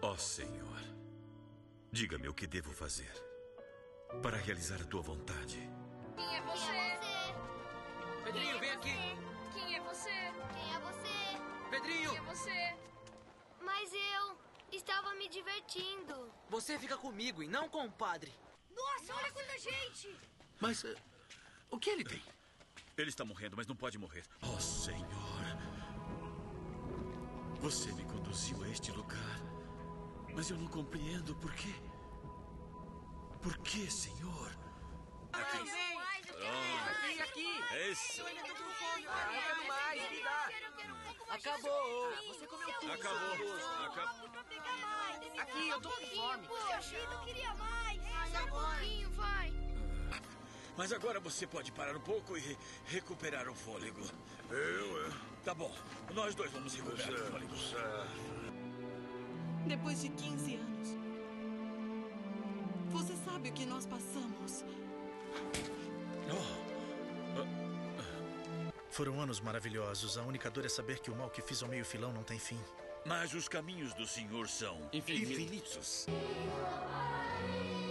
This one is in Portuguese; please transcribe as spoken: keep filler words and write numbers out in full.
Ó Senhor, diga-me o que devo fazer para realizar a tua vontade. Quem é você? Quem é você? Pedrinho, vem aqui. Quem é você? Quem é você? Pedrinho! Quem é você? Mas eu estava me divertindo. Você fica comigo e não com o padre. Nossa, olha quanta gente! Mas uh, o que ele tem? Ele está morrendo, mas não pode morrer. Ó Senhor, você me conduziu a este lugar, mas eu não compreendo por quê. Por quê, Senhor? Aqui. Vem! Aqui, aqui. Isso. Eu tô com fome. Ah, eu quero mais, me dá. Acabou. Você comeu tudo. Acabou. Acabou. Pra pegar mais! Aqui, eu tô com fome. Poxa, eu queria mais! Só um pouquinho, vai. Mas agora você pode parar um pouco e re- recuperar o fôlego. Eu, é? Tá bom, nós dois vamos recuperar o fôlego. Certo. Depois de quinze anos, você sabe o que nós passamos. Oh. Foram anos maravilhosos. A única dor é saber que o mal que fiz ao meio filão não tem fim. Mas os caminhos do Senhor são Infinitos. infinitos. Infinitos.